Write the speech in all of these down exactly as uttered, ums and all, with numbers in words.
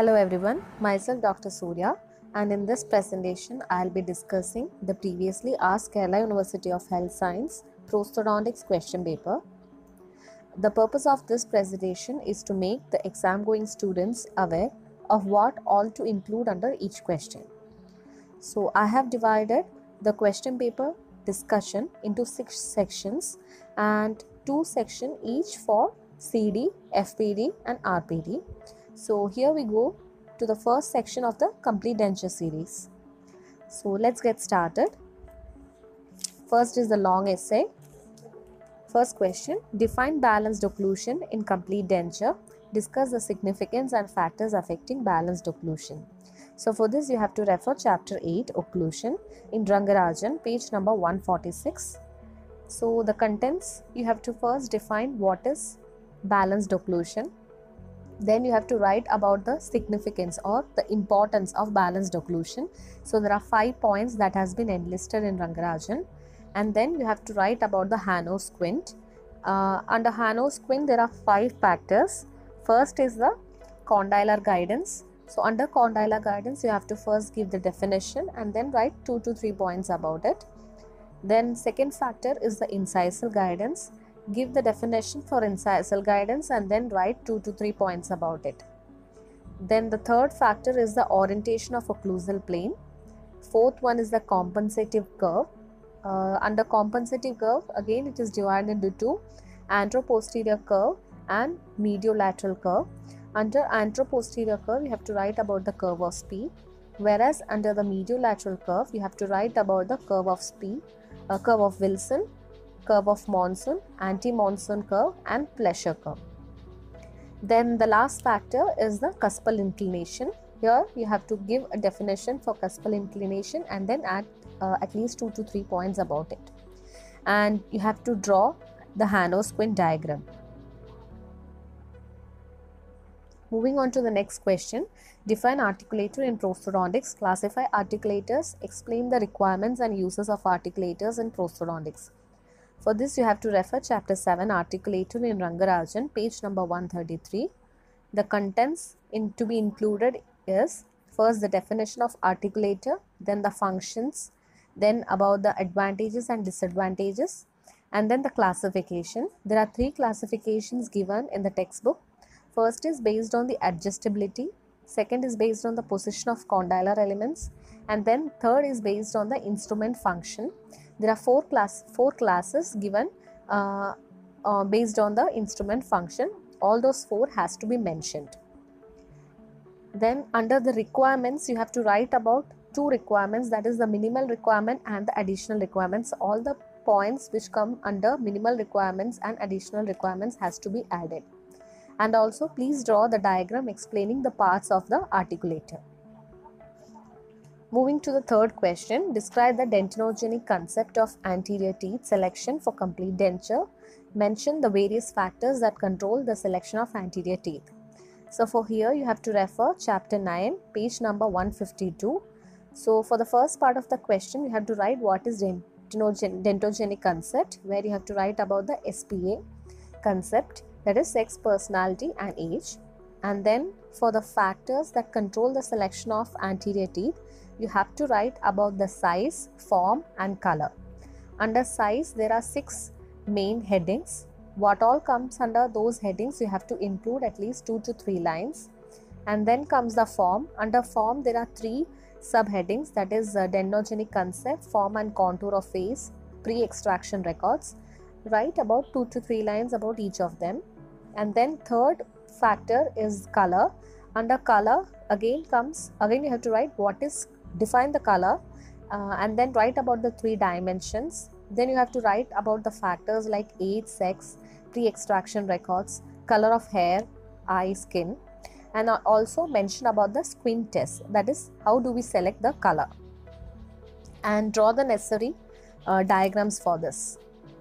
Hello everyone, myself Doctor Surya, and in this presentation I'll be discussing the previously asked Kerala University of Health Science Prosthodontics question paper. The purpose of this presentation is to make the exam going students aware of what all to include under each question. So I have divided the question paper discussion into six sections and two sections each for C D, F P D and R P D. So here we go to the first section of the complete denture series. So let's get started. First is the long essay. First question, define balanced occlusion in complete denture. Discuss the significance and factors affecting balanced occlusion. So for this you have to refer chapter eight, occlusion, in Rangarajan, page number one forty-six. So the contents, you have to first define what is balanced occlusion. Then you have to write about the significance or the importance of balanced occlusion. So there are five points that has been enlisted in Rangarajan. And then you have to write about the Hanau squint. Uh, under Hanau squint there are five factors. First is the condylar guidance. So under condylar guidance you have to first give the definition and then write two to three points about it. Then second factor is the incisal guidance. Give the definition for incisal guidance and then write two to three points about it. Then the third factor is the orientation of occlusal plane. Fourth one is the compensative curve. Uh, under compensative curve, again it is divided into two, anteroposterior curve and mediolateral curve. Under anteroposterior curve you have to write about the curve of Spee, whereas under the mediolateral curve you have to write about the curve of Spee, uh, curve of Wilson, curve of Monson, anti-Monson curve and Plesher curve. Then the last factor is the cuspal inclination. Here you have to give a definition for cuspal inclination and then add uh, at least two to three points about it. And you have to draw the Hanau squint diagram. Moving on to the next question, define articulator in prosthodontics, classify articulators, explain the requirements and uses of articulators in prosthodontics. For this you have to refer chapter seven, articulator in Rangarajan, page number one thirty-three. The contents in to be included is first the definition of articulator, then the functions, then about the advantages and disadvantages, and then the classification. There are three classifications given in the textbook. First is based on the adjustability, second is based on the position of condylar elements, and then third is based on the instrument function. There are four class four classes given uh, uh, based on the instrument function. All those four has to be mentioned. Then under the requirements you have to write about two requirements, that is the minimal requirement and the additional requirements. All the points which come under minimal requirements and additional requirements has to be added. And also please draw the diagram explaining the parts of the articulator. Moving to the third question, describe the dentinogenic concept of anterior teeth selection for complete denture. Mention the various factors that control the selection of anterior teeth. So for here you have to refer chapter nine, page number one fifty-two. So for the first part of the question you have to write what is dentinogen dentogenic concept, where you have to write about the S P A concept, that is sex, personality and age. And then for the factors that control the selection of anterior teeth, you have to write about the size, form and color. Under size there are six main headings. What all comes under those headings you have to include at least two to three lines. And then comes the form. Under form there are three subheadings, that is uh, dentogenic concept, form and contour of face, pre-extraction records. Write about two to three lines about each of them. And then third factor is color. Under color again comes, again you have to write what is, define the color uh, and then write about the three dimensions. Then you have to write about the factors like age, sex, pre-extraction records, color of hair, eye, skin, and also mention about the squint test, that is how do we select the color, and draw the necessary uh, diagrams for this.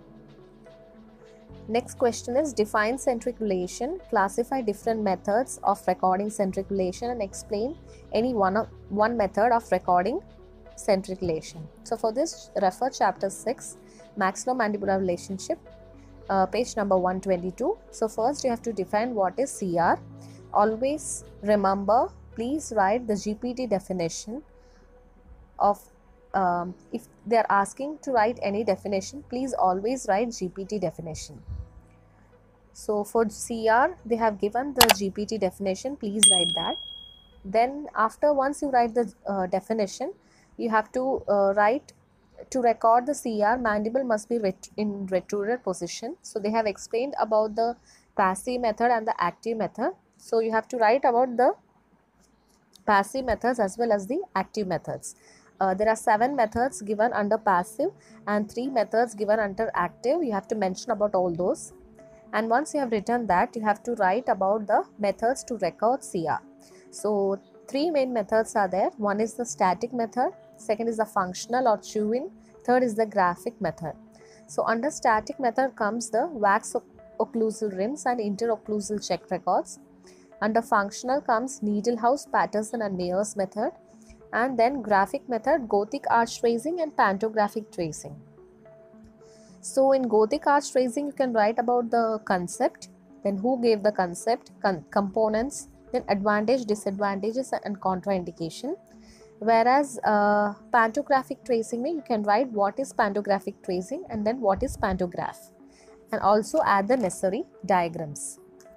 Next question is define centriculation, classify different methods of recording centriculation and explain any one of one method of recording centriculation. So for this refer chapter six, maxillomandibular relationship, uh, page number one twenty-two. So first you have to define what is C R. Always remember please write the G P T definition of, um, if they are asking to write any definition, please always write G P T definition. So for C R, they have given the G P T definition, please write that. Then after, once you write the uh, definition, you have to uh, write, to record the C R, mandible must be ret in retruded position. So they have explained about the passive method and the active method. So you have to write about the passive methods as well as the active methods. Uh, there are seven methods given under passive and three methods given under active. You have to mention about all those. And once you have written that, you have to write about the methods to record C R. So three main methods are there. One is the static method, second is the functional or chew-in, third is the graphic method. So under static method comes the wax occlusal rims and interocclusal check records. Under functional comes needle house, Patterson and Mayer's method. And then graphic method, Gothic arch tracing and pantographic tracing. So in Gothic arch tracing, you can write about the concept, then who gave the concept, con components, then advantage, disadvantages and contraindication. Whereas uh, pantographic tracing, you can write what is pantographic tracing and then what is pantograph, and also add the necessary diagrams.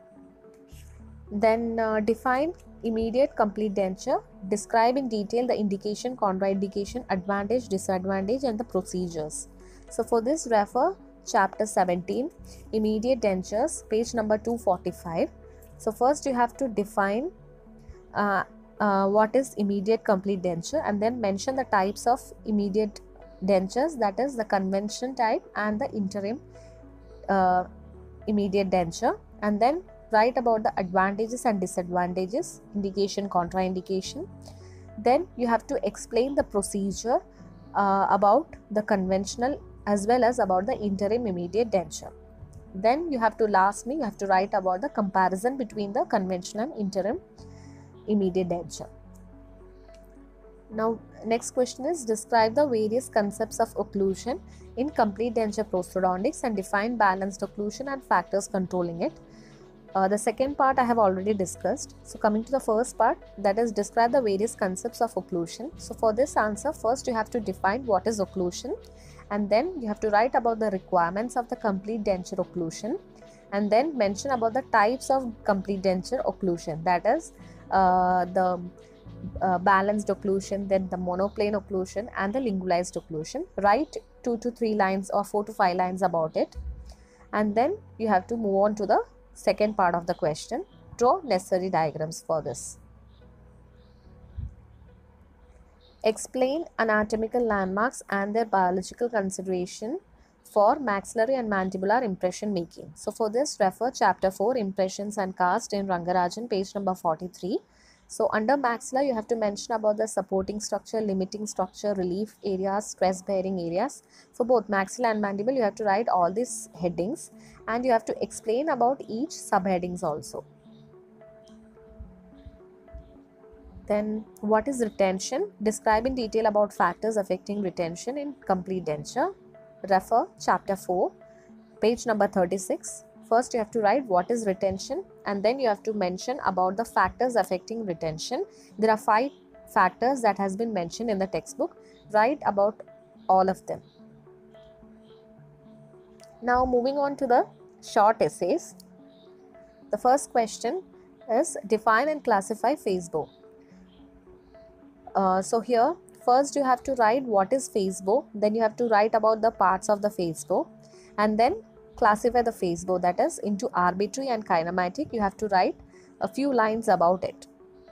Then uh, define immediate complete denture, describe in detail the indication, contraindication, advantage, disadvantage and the procedures. So for this, refer chapter seventeen, immediate dentures, page number two forty-five. So first you have to define uh, uh, what is immediate complete denture, and then mention the types of immediate dentures, that is the convention type and the interim uh, immediate denture, and then write about the advantages and disadvantages, indication, contraindication. Then you have to explain the procedure uh, about the conventional as well as about the interim immediate denture. Then you have to, lastly, you have to write about the comparison between the conventional and interim immediate denture. Now, next question is, describe the various concepts of occlusion in complete denture prosthodontics and define balanced occlusion and factors controlling it. Uh, the second part I have already discussed. So coming to the first part, that is describe the various concepts of occlusion. So for this answer, first you have to define what is occlusion, and then you have to write about the requirements of the complete denture occlusion, and then mention about the types of complete denture occlusion, that is uh, the uh, balanced occlusion, then the monoplane occlusion and the lingualized occlusion. Write two to three lines or four to five lines about it, and then you have to move on to the second part of the question. Draw necessary diagrams for this. Explain anatomical landmarks and their biological consideration for maxillary and mandibular impression making. So for this, refer chapter four, Impressions and Cast in Rangarajan, page number forty-three. So under maxilla, you have to mention about the supporting structure, limiting structure, relief areas, stress bearing areas. For both maxilla and mandible, you have to write all these headings, and you have to explain about each subheadings also. Then what is retention? Describe in detail about factors affecting retention in complete denture. Refer chapter four, page number thirty-six. First you have to write what is retention, and then you have to mention about the factors affecting retention. There are five factors that has been mentioned in the textbook. Write about all of them. Now moving on to the short essays. The first question is, define and classify face bow. Uh, so here first you have to write what is face bow, then you have to write about the parts of the face bow, and then classify the face bow, that is into arbitrary and kinematic. You have to write a few lines about it.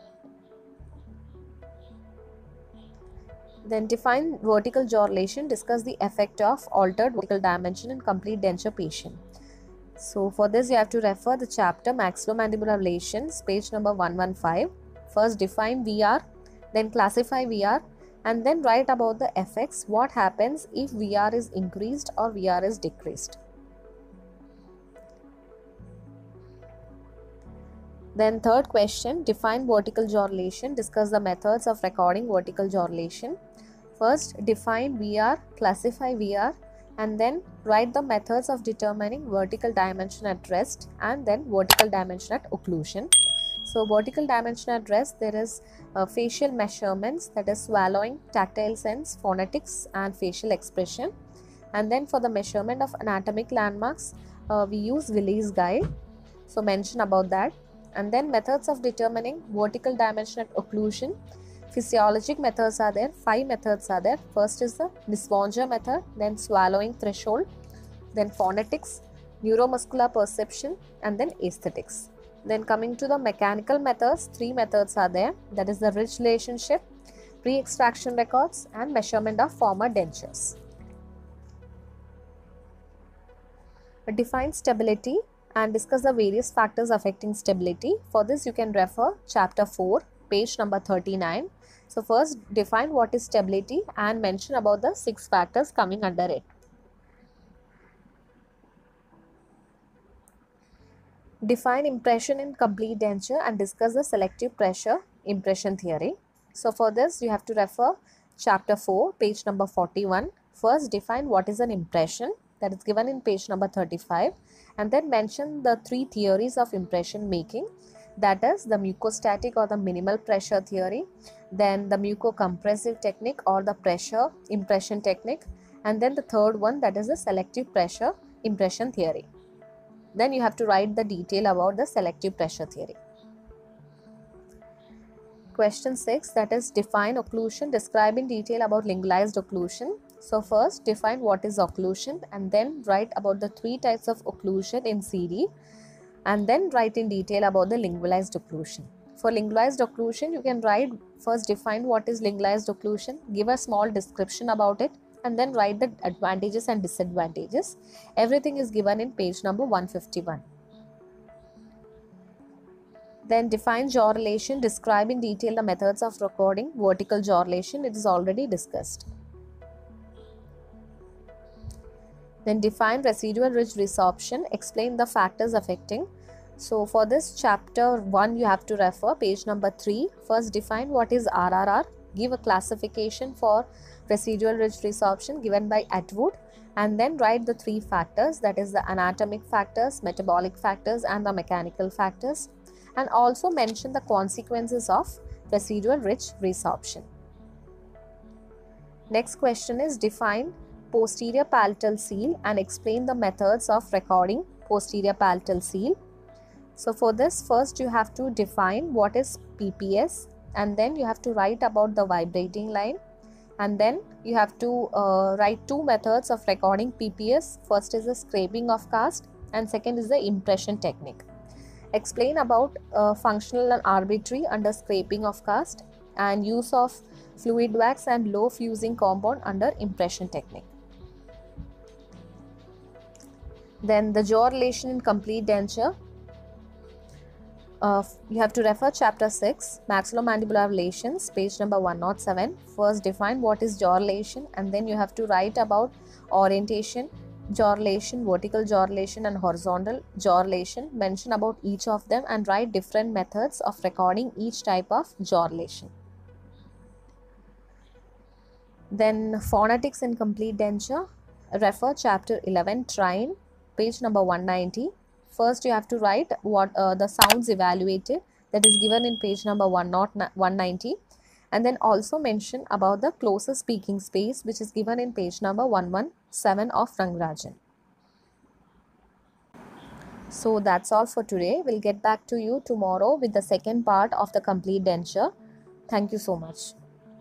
Then define vertical jaw relation, discuss the effect of altered vertical dimension in complete denture patient. So for this you have to refer the chapter Maxillomandibular Relations, page number one fifteen. First define V R, then classify V R, and then write about the effects, what happens if V R is increased or V R is decreased. Then third question, define vertical jaw relation, discuss the methods of recording vertical jaw relation. First define V R, classify V R, and then write the methods of determining vertical dimension at rest and then vertical dimension at occlusion. So vertical dimension at rest, there is uh, facial measurements, that is swallowing, tactile sense, phonetics and facial expression. And then for the measurement of anatomic landmarks, uh, we use Willey's guide, so mention about that. And then methods of determining vertical dimension at occlusion. Physiologic methods are there, five methods are there. First is the Niswonger method, then swallowing threshold, then phonetics, neuromuscular perception, and then aesthetics. Then coming to the mechanical methods, three methods are there, that is the Ridge relationship, pre-extraction records, and measurement of former dentures. Define stability and discuss the various factors affecting stability. For this you can refer chapter four, page number thirty-nine. So first define what is stability and mention about the six factors coming under it. Define impression in complete denture and discuss the selective pressure impression theory. So for this you have to refer chapter four, page number forty-one. First define what is an impression, that is given in page number thirty-five, and then mention the three theories of impression making, that is the mucostatic or the minimal pressure theory, then the mucocompressive technique or the pressure impression technique, and then the third one, that is the selective pressure impression theory. Then you have to write the detail about the selective pressure theory. Question six, that is define occlusion, describe in detail about lingualized occlusion. So first define what is occlusion and then write about the three types of occlusion in C D, and then write in detail about the lingualized occlusion. For lingualized occlusion you can write first define what is lingualized occlusion, give a small description about it, and then write the advantages and disadvantages. Everything is given in page number one fifty-one. Then define jaw relation, describe in detail the methods of recording vertical jaw relation, it is already discussed. Then define residual ridge resorption, explain the factors affecting. So for this chapter one you have to refer page number three. First define what is R R R, give a classification for residual ridge resorption given by Atwood, and then write the three factors, that is the anatomic factors, metabolic factors and the mechanical factors, and also mention the consequences of residual ridge resorption. Next question is define posterior palatal seal and explain the methods of recording posterior palatal seal. So for this first you have to define what is P P S, and then you have to write about the vibrating line, and then you have to uh, write two methods of recording P P S. First is the scraping of cast and second is the impression technique. Explain about uh, functional and arbitrary under scraping of cast and use of fluid wax and low fusing compound under impression technique. Then the jaw relation in complete denture. Uh, you have to refer chapter six, maxillomandibular relations, page number one oh seven. First define what is jaw relation, and then you have to write about orientation, jaw relation, vertical jaw relation and horizontal jaw relation. Mention about each of them and write different methods of recording each type of jaw relation. Then phonetics in complete denture. Refer chapter eleven, trine, page number one ninety. First you have to write what uh, the sounds evaluated, that is given in page number one ninety, and then also mention about the closest speaking space, which is given in page number one seventeen of Rangarajan. So that's all for today. We'll get back to you tomorrow with the second part of the complete denture. Thank you so much.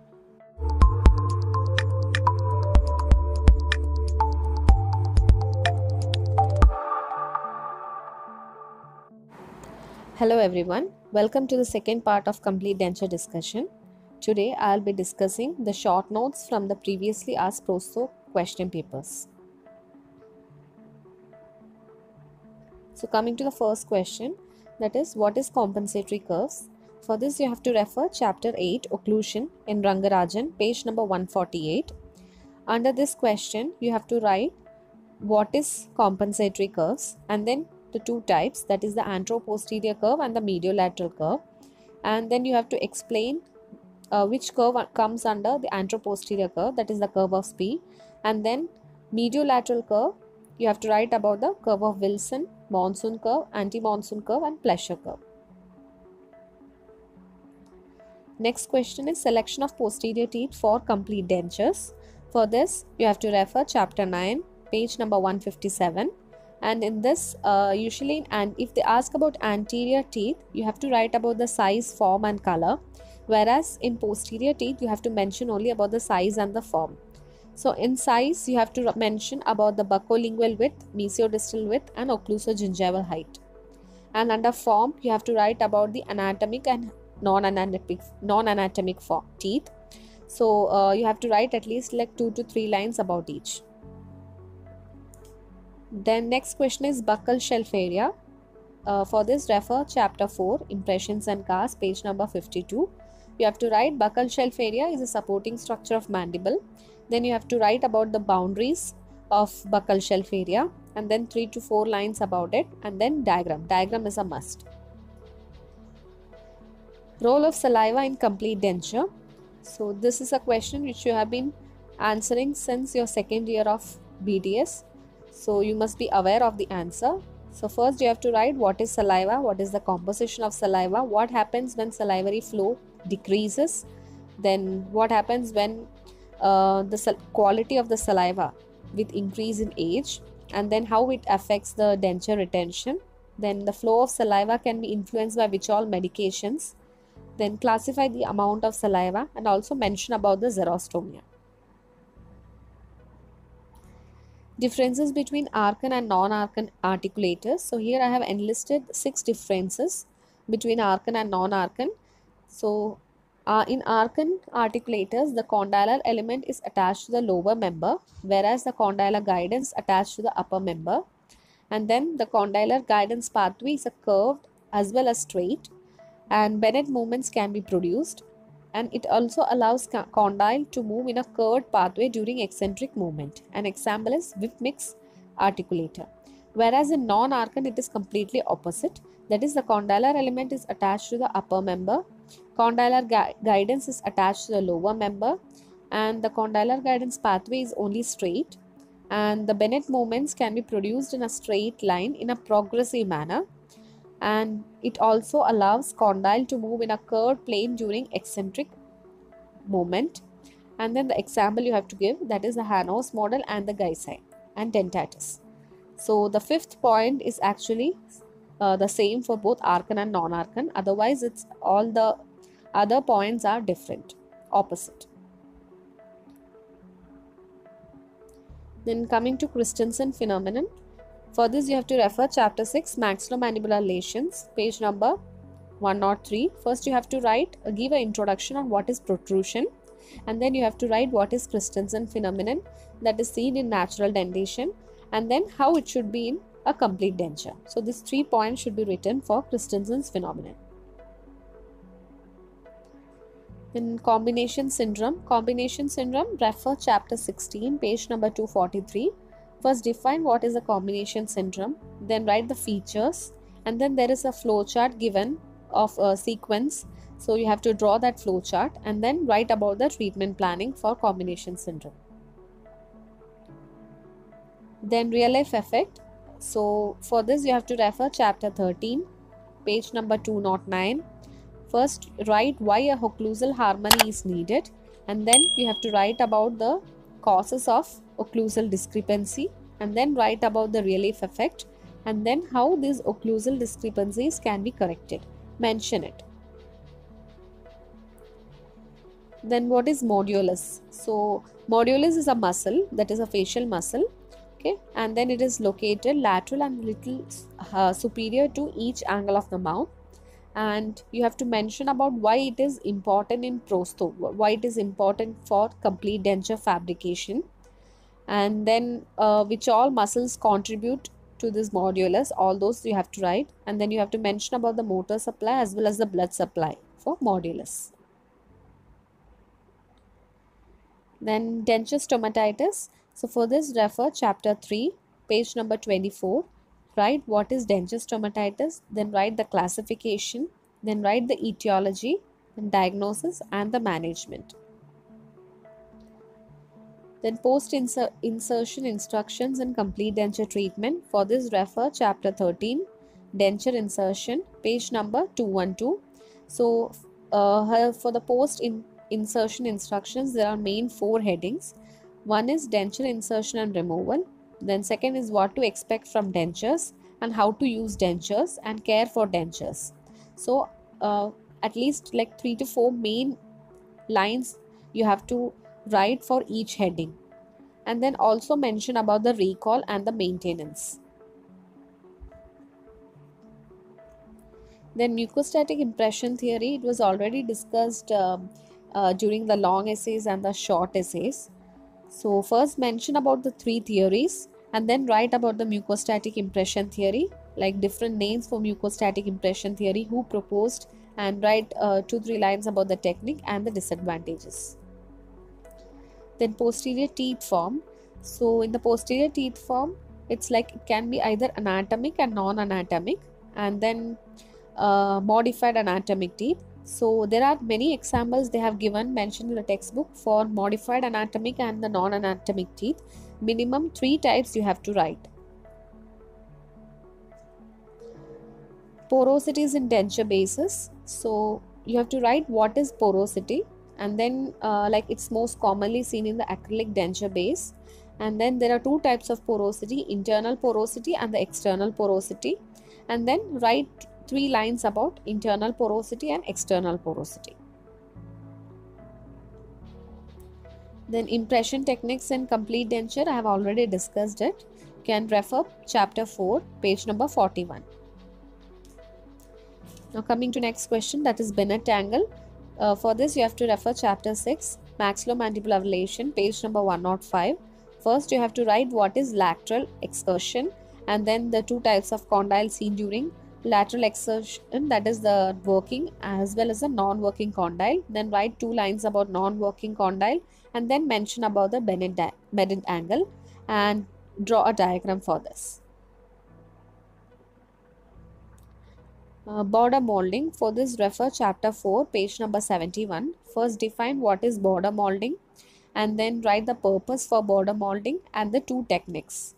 Hello everyone, welcome to the second part of complete denture discussion. Today I'll be discussing the short notes from the previously asked Prosto question papers. So coming to the first question, that is what is compensatory curves? For this you have to refer chapter eight, occlusion, in Rangarajan, page number one forty-eight. Under this question you have to write what is compensatory curves and then the two types, that is the anteroposterior curve and the mediolateral curve, and then you have to explain uh, which curve comes under the anteroposterior curve, that is the curve of Spee, and then mediolateral curve you have to write about the curve of Wilson, monsoon curve, anti-monsoon curve and Plesher curve. Next question is selection of posterior teeth for complete dentures. For this, you have to refer chapter nine, page number one fifty-seven. And in this, uh, usually, and if they ask about anterior teeth, you have to write about the size, form and color. Whereas in posterior teeth, you have to mention only about the size and the form. So in size, you have to mention about the buccolingual width, mesiodistal width and occlusogingival height. And under form, you have to write about the anatomic and non-anatomic non-anatomic form teeth. So uh, you have to write at least like two to three lines about each. Then next question is buccal shelf area. Uh, for this, refer chapter four, impressions and cars, page number fifty-two. You have to write buccal shelf area is a supporting structure of mandible. Then you have to write about the boundaries of buccal shelf area and then three to four lines about it, and then diagram. Diagram is a must. Role of saliva in complete denture. So this is a question which you have been answering since your second year of B D S. So you must be aware of the answer. So first you have to write what is saliva, what is the composition of saliva, what happens when salivary flow decreases, then what happens when uh, the quality of the saliva with increase in age, and then how it affects the denture retention. Then the flow of saliva can be influenced by which all medications. Then classify the amount of saliva and also mention about the xerostomia. Differences between Arkan and non-Arkan articulators. So here I have enlisted six differences between Arkan and non-Arkan. So uh, in Arkan articulators, the condylar element is attached to the lower member, whereas the condylar guidance attached to the upper member. And then the condylar guidance pathway is a curved as well as straight, and Bennett movements can be produced. And it also allows condyle to move in a curved pathway during eccentric movement. An example is Whip-Mix articulator. Whereas in non-Arkan, it is completely opposite. That is, the condylar element is attached to the upper member, condylar gu guidance is attached to the lower member, and the condylar guidance pathway is only straight, and the Bennett movements can be produced in a straight line in a progressive manner. And it also allows condyle to move in a curved plane during eccentric movement. And then the example you have to give, that is the Hanos model and the Gaisai and dentatus. So the fifth point is actually uh, the same for both Arkan and non-Arkan. Otherwise, it's all the other points are different, opposite. Then coming to Christensen phenomenon. For this, you have to refer chapter six, maxillomandibular lesions, page number one oh three. First, you have to write, uh, give an introduction on what is protrusion, and then you have to write what is Christensen phenomenon that is seen in natural dentition, and then how it should be in a complete denture. So, these three points should be written for Christensen's phenomenon. Then combination syndrome. Combination syndrome, refer chapter sixteen, page number two forty-three. First, define what is a combination syndrome, then write the features, and then there is a flow chart given of a sequence. So you have to draw that flow chart and then write about the treatment planning for combination syndrome. Then real life effect. So for this, you have to refer chapter thirteen, page number two oh nine. First, write why a occlusal harmony is needed, and then you have to write about the causes of occlusal discrepancy, and then write about the real life effect, and then how these occlusal discrepancies can be corrected. Mention it. Then what is modulus? So modulus is a muscle, that is a facial muscle, okay, and then it is located lateral and little uh, superior to each angle of the mouth. And you have to mention about why it is important in prosto, why it is important for complete denture fabrication, and then uh, which all muscles contribute to this modulus. All those you have to write, and then you have to mention about the motor supply as well as the blood supply for modulus. Then denture stomatitis. So for this, refer chapter three, page number twenty-four. Write what is denture stomatitis, then write the classification, then write the etiology, then diagnosis and the management. Then post insertion instructions and complete denture treatment. For this, refer chapter thirteen, denture insertion, page number two twelve. So uh, her- for the post in insertion instructions, there are main four headings. One is denture insertion and removal. Then second is what to expect from dentures and how to use dentures and care for dentures. So uh, at least like three to four main lines you have to write for each heading, and then also mention about the recall and the maintenance. Then mucostatic impression theory, it was already discussed um, uh, during the long essays and the short essays. So first mention about the three theories and then write about the mucostatic impression theory, like different names for mucostatic impression theory, who proposed, and write uh, two three lines about the technique and the disadvantages. Then posterior teeth form. So in the posterior teeth form, it's like it can be either anatomic and non-anatomic, and then uh, modified anatomic teeth. So there are many examples they have given mentioned in the textbook for modified anatomic and the non-anatomic teeth. Minimum three types you have to write. Porosities in denture bases. So you have to write what is porosity, and then uh, like it's most commonly seen in the acrylic denture base. And then there are two types of porosity: internal porosity and the external porosity. And then write three lines about internal porosity and external porosity. Then impression techniques in complete denture, I have already discussed it. You can refer chapter four, page number forty-one. Now coming to next question, that is Bennett angle. Uh, for this you have to refer chapter six, maxillomandibular relation, page number one oh five. First you have to write what is lateral excursion, and then the two types of condyle seen during lateral excursion, that is the working as well as the non-working condyle. Then write two lines about non-working condyle, and then mention about the Bennett, Bennett angle and draw a diagram for this. Uh, border molding, for this refer chapter four, page number seventy-one. First define what is border molding, and then write the purpose for border molding and the two techniques.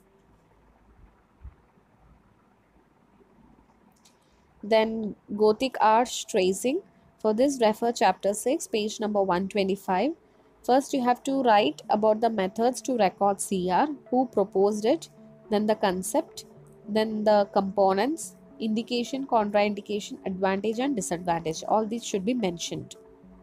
Then Gothic arch tracing, for this refer chapter six, page number one twenty-five. First you have to write about the methods to record C R, who proposed it, then the concept, then the components, indication, contraindication, advantage and disadvantage. All these should be mentioned.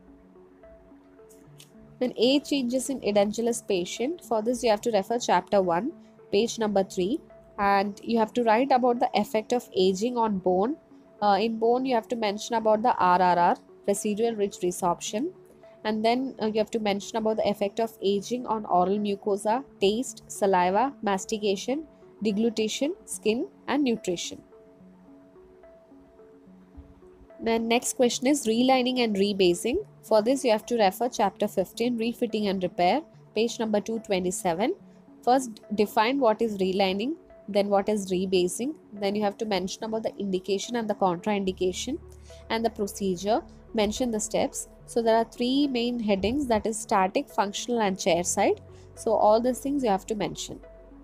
Then age changes in edentulous patient, for this you have to refer chapter one, page number three, and you have to write about the effect of aging on bone. Uh, in bone you have to mention about the R R R, residual ridge resorption, and then uh, you have to mention about the effect of aging on oral mucosa, taste, saliva, mastication, deglutition, skin and nutrition. Then next question is relining and rebasing. For this you have to refer chapter fifteen, refitting and repair, page number two twenty-seven. First define what is relining, then what is rebasing. Then you have to mention about the indication and the contraindication and the procedure, mention the steps. So there are three main headings, that is static, functional and chair side. So all these things you have to mention.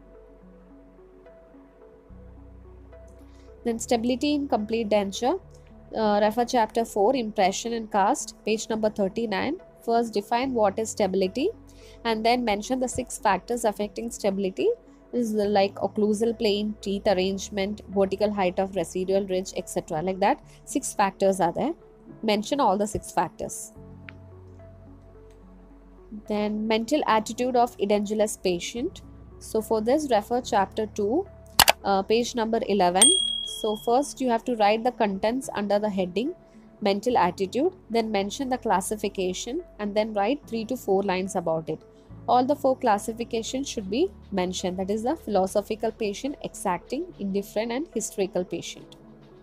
Then stability in complete denture. Uh, refer chapter four, impression and cast, page number thirty-nine. First define what is stability, and then mention the six factors affecting stability. This is like occlusal plane, teeth arrangement, vertical height of residual ridge, et cetera. Like that, six factors are there. Mention all the six factors. Then mental attitude of edentulous patient. So for this refer chapter two, uh, page number eleven. So first you have to write the contents under the heading mental attitude, then mention the classification, and then write three to four lines about it. All the four classifications should be mentioned, that is the philosophical patient, exacting, indifferent and hysterical patient.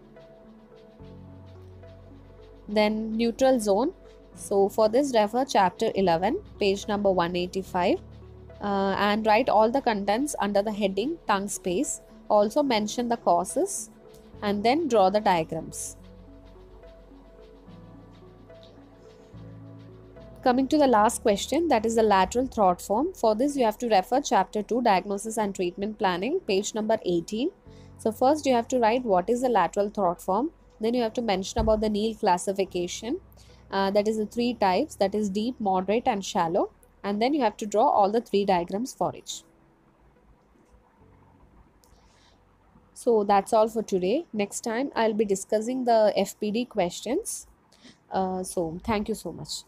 Then neutral zone. So for this refer chapter eleven, page number one eighty-five, uh, and write all the contents under the heading tongue space. Also mention the causes and then draw the diagrams. Coming to the last question, that is the lateral throat form. For this you have to refer chapter two, diagnosis and treatment planning, page number eighteen. So first you have to write what is the lateral throat form, then you have to mention about the Neal classification, uh, that is the three types, that is deep, moderate and shallow, and then you have to draw all the three diagrams for each. So that's all for today. Next time I'll be discussing the F P D questions. Uh, so thank you so much.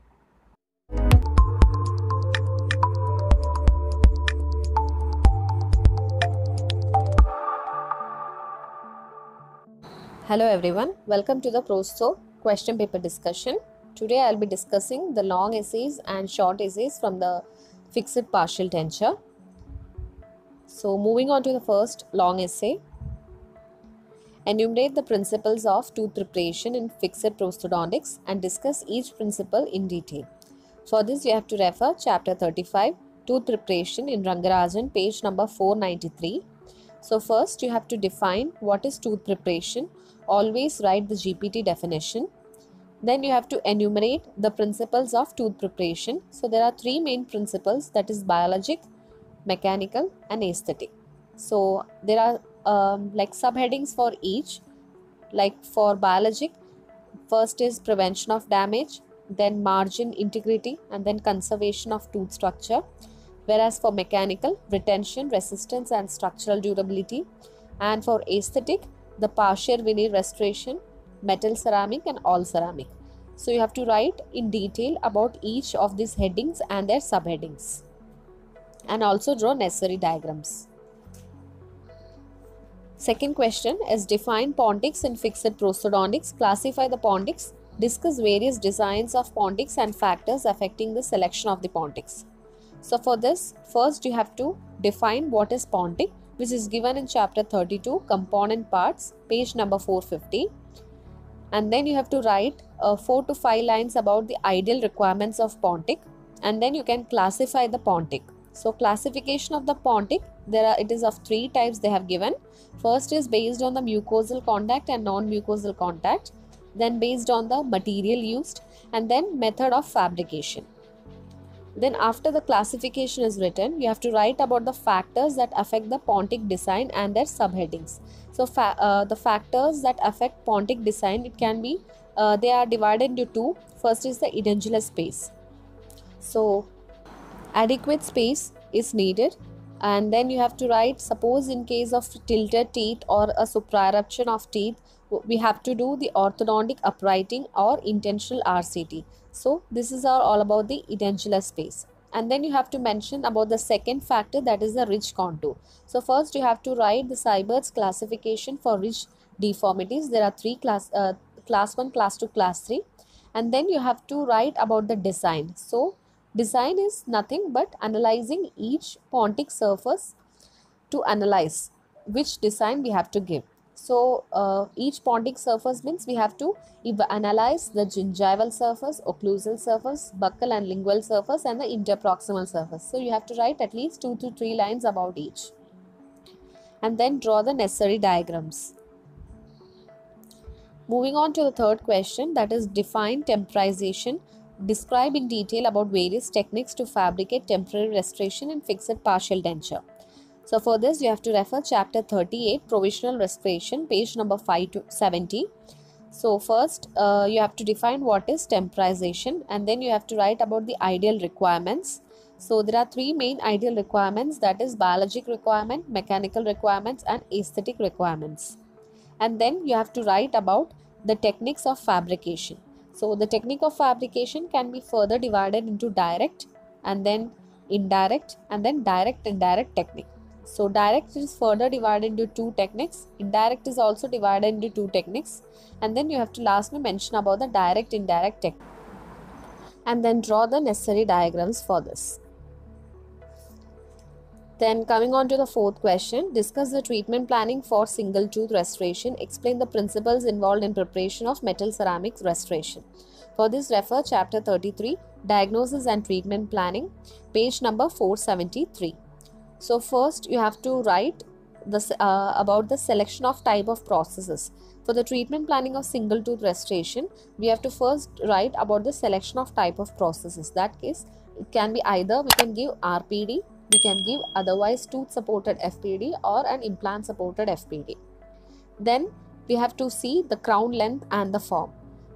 Hello everyone, welcome to the Prosto question paper discussion. Today I'll be discussing the long essays and short essays from the fixed partial tensure. So moving on to the first long essay. Enumerate the principles of tooth preparation in fixed prosthodontics and discuss each principle in detail. For this you have to refer chapter thirty-five, tooth preparation in Rangarajan, page number four ninety-three. So first you have to define what is tooth preparation. Always write the G P T definition. Then you have to enumerate the principles of tooth preparation. So there are three main principles, that is biologic, mechanical and aesthetic. So there are um, like subheadings for each. Like for biologic, first is prevention of damage, then margin integrity and then conservation of tooth structure. Whereas for mechanical, retention, resistance and structural durability. And for aesthetic, the partial veneer restoration, metal ceramic and all ceramic. So you have to write in detail about each of these headings and their subheadings, and also draw necessary diagrams. Second question is define pontics in fixed prosthodontics, classify the pontics, discuss various designs of pontics and factors affecting the selection of the pontics. So for this, first you have to define what is pontic, which is given in chapter thirty-two, component parts, page number four fifty. And then you have to write uh, four to five lines about the ideal requirements of pontic, and then you can classify the pontic. So classification of the pontic, there are it is of three types they have given. First is based on the mucosal contact and non-mucosal contact, then based on the material used, and then method of fabrication. Then after the classification is written, you have to write about the factors that affect the pontic design and their subheadings. So fa uh, the factors that affect pontic design, it can be, uh, they are divided into two. First is the edentulous space. So adequate space is needed, and then you have to write, suppose in case of tilted teeth or a supraeruption of teeth, we have to do the orthodontic uprighting or intentional R C T. So this is all about the edentulous space. And then you have to mention about the second factor, that is the ridge contour. So first you have to write the Seibert's classification for ridge deformities. There are three class, uh, class one, class two, class three. And then you have to write about the design. So design is nothing but analyzing each pontic surface to analyze which design we have to give. So uh, each pontic surface means we have to analyze the gingival surface, occlusal surface, buccal and lingual surface and the interproximal surface. So you have to write at least two to three lines about each. And then draw the necessary diagrams. Moving on to the third question, that is define temporization. Describe in detail about various techniques to fabricate temporary restoration in fixed partial denture. So for this you have to refer chapter thirty-eight, provisional restoration, page number five to seventy. So first uh, you have to define what is temporization, and then you have to write about the ideal requirements. So there are three main ideal requirements, that is biologic requirement, mechanical requirements and aesthetic requirements. And then you have to write about the techniques of fabrication. So the technique of fabrication can be further divided into direct and then indirect and then direct indirect technique. So direct is further divided into two techniques, indirect is also divided into two techniques, and then you have to lastly mention about the direct indirect technique and then draw the necessary diagrams for this. Then coming on to the fourth question, discuss the treatment planning for single tooth restoration, explain the principles involved in preparation of metal ceramics restoration. For this refer chapter thirty-three, diagnosis and treatment planning, page number four seventy-three. So first you have to write the, uh, about the selection of type of processes. For the treatment planning of single tooth restoration, we have to first write about the selection of type of processes. That case, it can be either we can give R P D, we can give otherwise tooth supported F P D or an implant supported F P D. Then we have to see the crown length and the form.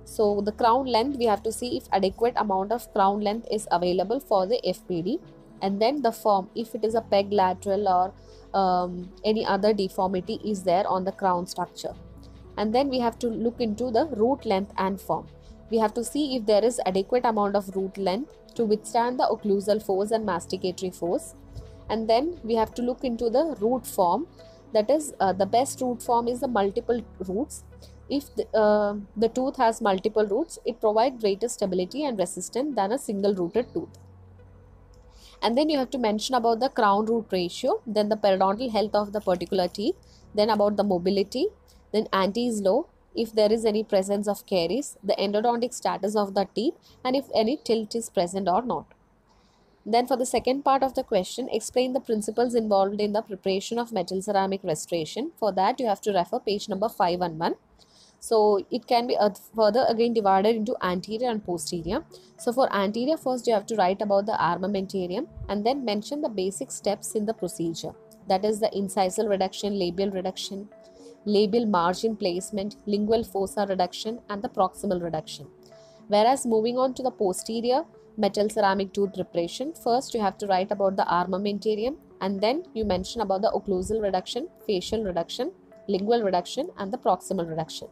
So the crown length, we have to see if adequate amount of crown length is available for the F P D. And then the form, if it is a peg lateral or um, any other deformity is there on the crown structure. And then we have to look into the root length and form. We have to see if there is adequate amount of root length to withstand the occlusal force and masticatory force. And then we have to look into the root form. That is, uh, the best root form is the multiple roots. If the, uh, the tooth has multiple roots, it provides greater stability and resistance than a single rooted tooth. And then you have to mention about the crown root ratio, then the periodontal health of the particular teeth, then about the mobility, then ante is low, if there is any presence of caries, the endodontic status of the teeth, and if any tilt is present or not. Then for the second part of the question, explain the principles involved in the preparation of metal ceramic restoration. For that, you have to refer page number five one one. So it can be uh, further again divided into anterior and posterior. So for anterior, first you have to write about the armamentarium and then mention the basic steps in the procedure. That is the incisal reduction, labial reduction, labial margin placement, lingual fossa reduction, and the proximal reduction. Whereas moving on to the posterior metal ceramic tooth preparation, first you have to write about the armamentarium and then you mention about the occlusal reduction, facial reduction, lingual reduction, and the proximal reduction.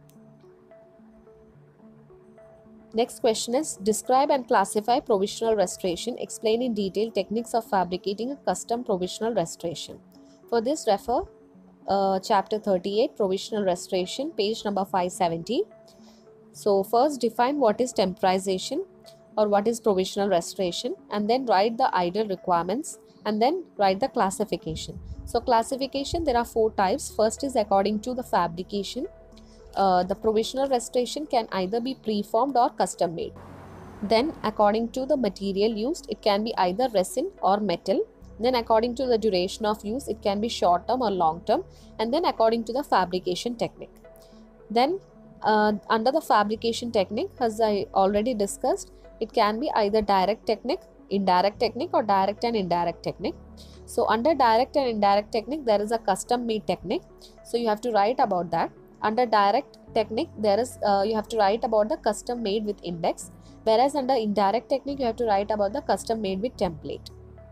Next question is, describe and classify provisional restoration. Explain in detail techniques of fabricating a custom provisional restoration. For this, refer uh, chapter thirty-eight, provisional restoration, page number five seventy. So first define what is temporization or what is provisional restoration, and then write the ideal requirements and then write the classification. So classification, there are four types. First is according to the fabrication. Uh, the provisional restoration can either be preformed or custom made. Then according to the material used, it can be either resin or metal. Then according to the duration of use, it can be short term or long term. And then according to the fabrication technique. Then uh, under the fabrication technique, as I already discussed, it can be either direct technique, indirect technique, or direct and indirect technique. So under direct and indirect technique, there is a custom made technique. So you have to write about that. Under direct technique, there is uh, you have to write about the custom made with index. Whereas under indirect technique, you have to write about the custom made with template.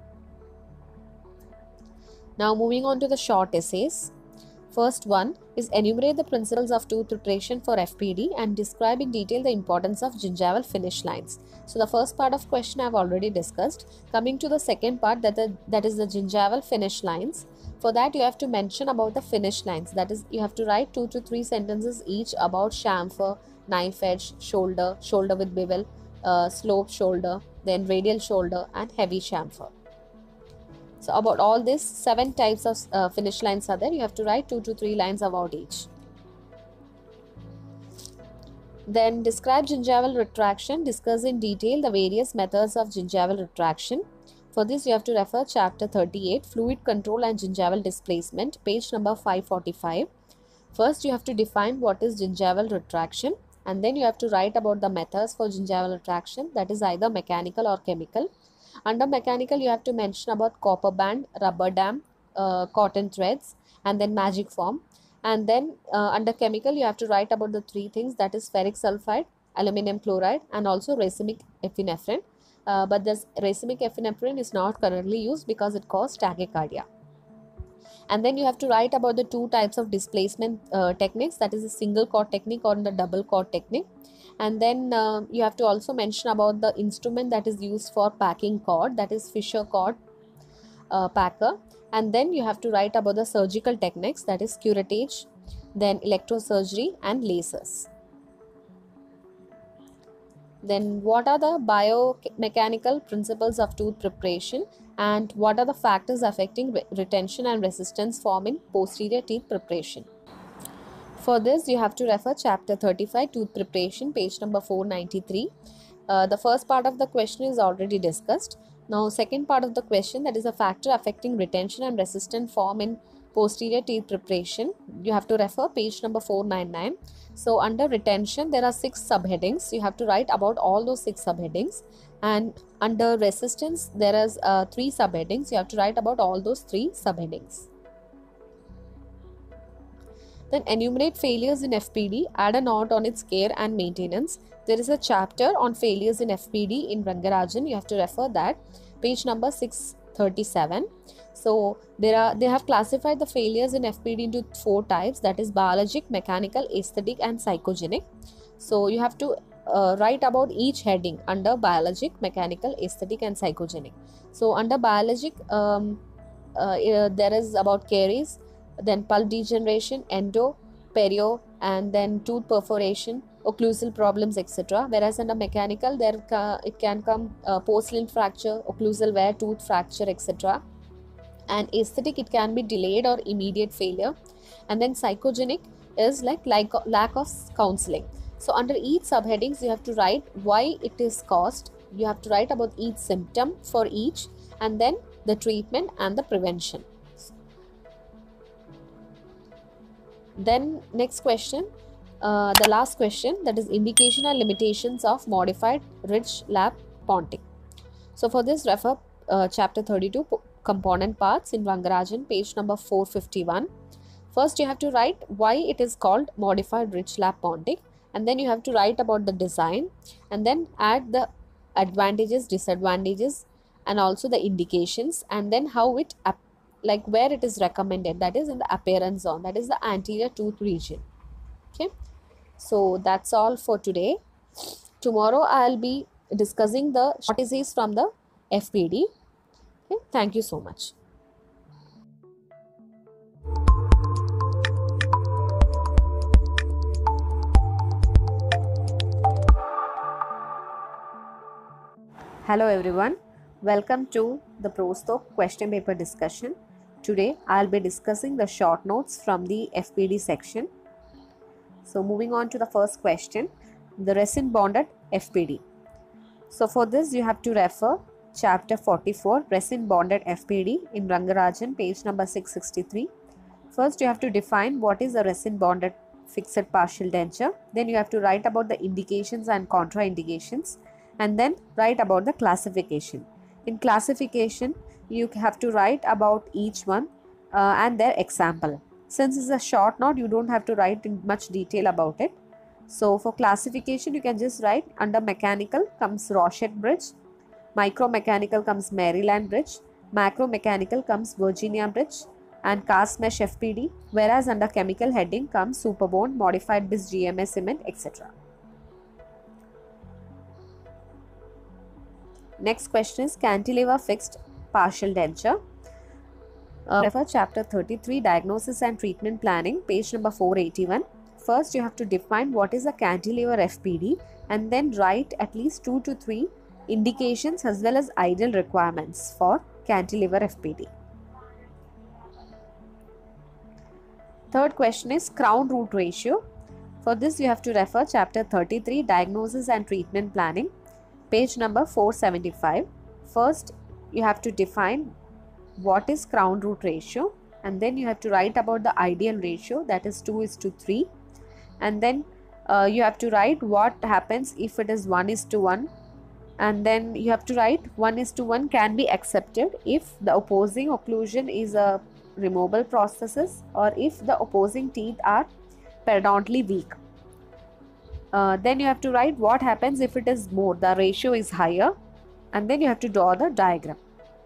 Now moving on to the short essays. First one is enumerate the principles of tooth preparation for F P D and describe in detail the importance of gingival finish lines. So the first part of question I have already discussed. Coming to the second part, that, the, that is the gingival finish lines. For that you have to mention about the finish lines. That is, you have to write two to three sentences each about chamfer, knife edge, shoulder, shoulder with bevel, uh, sloped shoulder, then radial shoulder, and heavy chamfer. So about all this, seven types of uh, finish lines are there. You have to write two to three lines about each. Then describe gingival retraction. Discuss in detail the various methods of gingival retraction. For this, you have to refer chapter thirty-eight, fluid control and gingival displacement, page number five forty-five. First, you have to define what is gingival retraction, and then you have to write about the methods for gingival retraction, that is either mechanical or chemical. Under mechanical, you have to mention about copper band, rubber dam, uh, cotton threads, and then magic form. And then uh, under chemical, you have to write about the three things, that is ferric sulfide, aluminum chloride, and also racemic epinephrine. Uh, but this racemic epinephrine is not currently used because it causes tachycardia. And then you have to write about the two types of displacement uh, techniques, that is the single cord technique or the double cord technique. And then uh, you have to also mention about the instrument that is used for packing cord, that is Fisher cord uh, packer. And then you have to write about the surgical techniques, that is curettage, then electrosurgery and lasers. Then what are the biomechanical principles of tooth preparation and what are the factors affecting re retention and resistance form in posterior teeth preparation? For this, you have to refer chapter thirty-five, tooth preparation, page number four ninety-three. Uh, the first part of the question is already discussed. Now, second part of the question, that is a factor affecting retention and resistant form in posterior teeth preparation. You have to refer page number four ninety-nine. So, under retention, there are six subheadings. You have to write about all those six subheadings. And under resistance, there is uh, three subheadings. You have to write about all those three subheadings. Then enumerate failures in F P D, add a note on its care and maintenance. There is a chapter on failures in F P D in Rangarajan. You have to refer that, page number six thirty-seven. So there are they have classified the failures in F P D into four types, that is biologic, mechanical, aesthetic and psychogenic. So you have to uh, write about each heading under biologic, mechanical, aesthetic and psychogenic. So under biologic, um, uh, uh, there is about caries, then pulp degeneration, endo, perio, and then tooth perforation, occlusal problems, et cetera. Whereas under mechanical, there ca it can come uh, porcelain fracture, occlusal wear, tooth fracture, et cetera. And aesthetic, it can be delayed or immediate failure. And then psychogenic is like, like lack of counseling. So under each subheadings, you have to write why it is caused. You have to write about each symptom for each, and then the treatment and the prevention. Then next question, uh, the last question, that is indication and limitations of modified ridge lap pontic. So for this, refer uh, chapter thirty-two, component parts in Rangarajan, page number four fifty-one. First you have to write why it is called modified ridge lap pontic, and then you have to write about the design, and then add the advantages, disadvantages, and also the indications, and then how it like where it is recommended, that is in the appearance zone, that is the anterior tooth region. Okay, so that's all for today. Tomorrow I'll be discussing the short disease from the F P D. Okay, thank you so much. Hello everyone, welcome to the Prosto question paper discussion. Today I'll be discussing the short notes from the F P D section. So moving on to the first question, the resin bonded F P D. So for this you have to refer chapter forty-four, resin bonded F P D in Rangarajan, page number six sixty-three. First you have to define what is a resin bonded fixed partial denture. Then you have to write about the indications and contraindications, and then write about the classification. In classification, you have to write about each one uh, and their example. Since it's a short note, you don't have to write in much detail about it. So for classification, you can just write under mechanical comes Rochette Bridge, micro mechanical comes Maryland Bridge, macro mechanical comes Virginia Bridge, and cast mesh F P D, whereas under chemical heading comes Superbond, modified bis G M S cement, et cetera. Next question is cantilever fixed partial denture. Uh, refer chapter thirty-three, diagnosis and treatment planning, page number four eighty-one. First you have to define what is a cantilever F P D, and then write at least two to three indications as well as ideal requirements for cantilever F P D. Third question is crown root ratio. For this you have to refer chapter thirty-three, diagnosis and treatment planning, page number four seventy-five. First you have to define what is crown root ratio, and then you have to write about the ideal ratio, that is two is to three, and then uh, you have to write what happens if it is one is to one, and then you have to write one is to one can be accepted if the opposing occlusion is a removable processes or if the opposing teeth are periodontally weak. Uh, then you have to write what happens if it is more, the ratio is higher, and then you have to draw the diagram.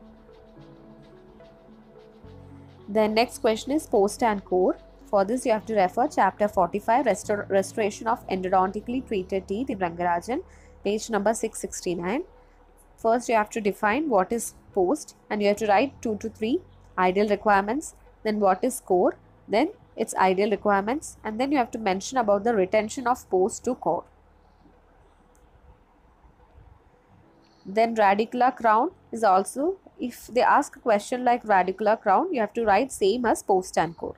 The next question is post and core. For this you have to refer chapter forty-five, Restor restoration of endodontically treated teeth in Rangarajan, page number six sixty-nine. First you have to define what is post, and you have to write two to three ideal requirements, then what is core, then its ideal requirements, and then you have to mention about the retention of post to core. Then radicular crown is also, if they ask a question like radicular crown, you have to write same as post and core.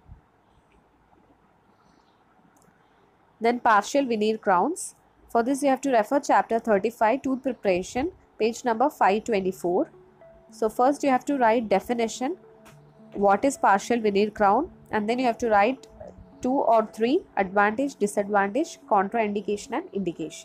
Then partial veneer crowns. For this you have to refer chapter thirty-five, tooth preparation, page number five twenty-four. So first you have to write definition, what is partial veneer crown, and then you have to write two or three advantage, disadvantage, contraindication and indication.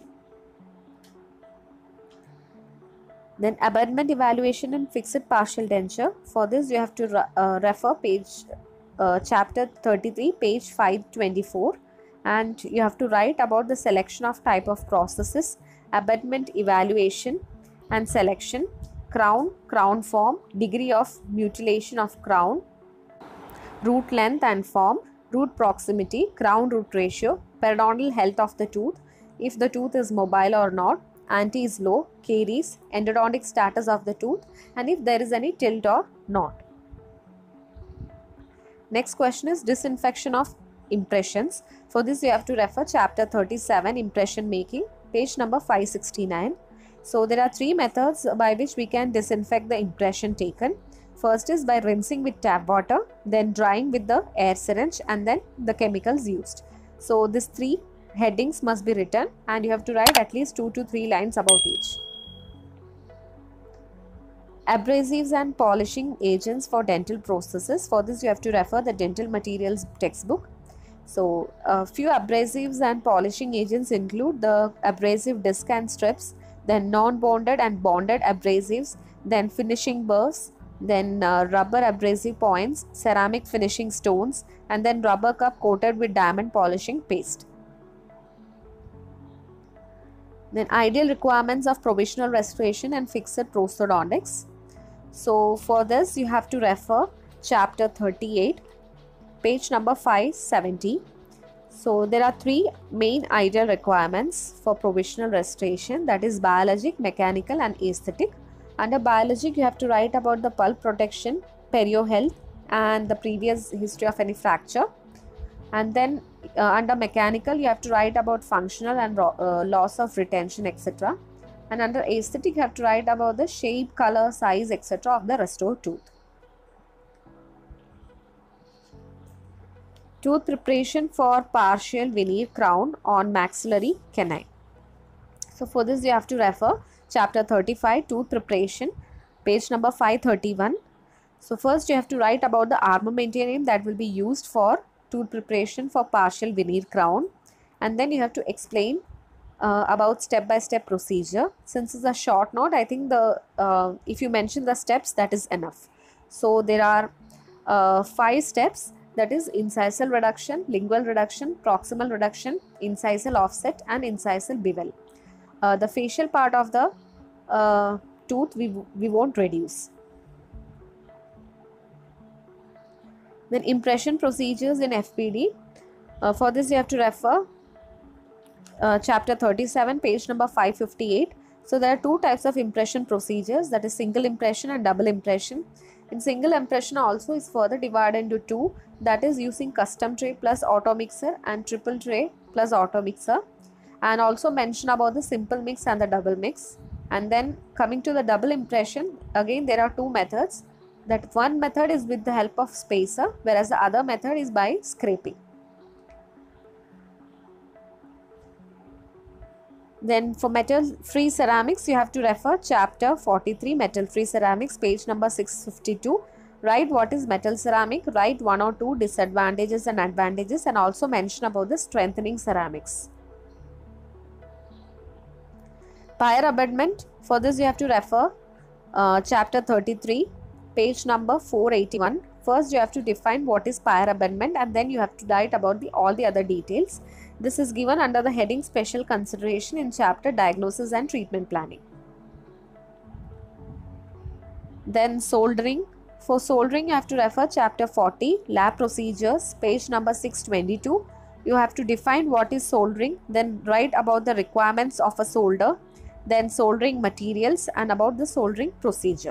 Then abutment evaluation and fixed partial denture. For this you have to uh, refer page uh, chapter thirty-three, page five twenty-four, and you have to write about the selection of type of processes, abutment evaluation and selection, crown, crown form, degree of mutilation of crown, root length and form, root proximity, crown root ratio, periodontal health of the tooth, if the tooth is mobile or not, ante is low, caries, endodontic status of the tooth, and if there is any tilt or not. Next question is disinfection of impressions. For this you have to refer chapter thirty-seven, impression making, page number five sixty-nine. So there are three methods by which we can disinfect the impression taken. First is by rinsing with tap water, then drying with the air syringe, and then the chemicals used. So these three headings must be written, and you have to write at least two to three lines about each. Abrasives and polishing agents for dental processes. For this you have to refer the dental materials textbook. So a few abrasives and polishing agents include the abrasive disc and strips, then non-bonded and bonded abrasives, then finishing burrs, then uh, rubber abrasive points, ceramic finishing stones, and then rubber cup coated with diamond polishing paste. Then ideal requirements of provisional restoration and fixed prosthodontics. So for this you have to refer chapter thirty-eight, page number five seventy. So there are three main ideal requirements for provisional restoration, that is biologic, mechanical and aesthetic. Under biologic you have to write about the pulp protection, perio health and the previous history of any fracture. And then uh, under mechanical you have to write about functional and uh, loss of retention, et cetera. And under aesthetic you have to write about the shape, color, size, et cetera of the restored tooth. Tooth preparation for partial veneer crown on maxillary canine. So for this you have to refer chapter thirty-five, tooth preparation, page number five thirty-one. So first you have to write about the armamentarium that will be used for tooth preparation for partial veneer crown, and then you have to explain uh, about step-by-step procedure. Since it's a short note, I think the uh, if you mention the steps, that is enough. So there are uh, five steps, that is incisal reduction, lingual reduction, proximal reduction, incisal offset and incisal bevel. Uh, the facial part of the uh, tooth we, we won't reduce. Then impression procedures in F P D. Uh, for this you have to refer uh, chapter thirty-seven, page number five fifty-eight. So there are two types of impression procedures, that is single impression and double impression. In single impression also is further divided into two, that is using custom tray plus auto mixer and triple tray plus auto mixer, and also mention about the simple mix and the double mix. And then coming to the double impression, again there are two methods. That one method is with the help of spacer, whereas the other method is by scraping. Then for metal free ceramics you have to refer chapter forty-three, metal free ceramics, page number six fifty-two. Write what is metal ceramic, write one or two disadvantages and advantages, and also mention about the strengthening ceramics. Pyre abutment, for this you have to refer uh, chapter thirty-three, page number four eighty-one. First you have to define what is pyre abutment, and then you have to write about the all the other details. This is given under the heading special consideration in chapter diagnosis and treatment planning. Then soldering. For soldering you have to refer chapter forty, lab procedures, page number six twenty-two. You have to define what is soldering, then write about the requirements of a solder, then soldering materials and about the soldering procedure.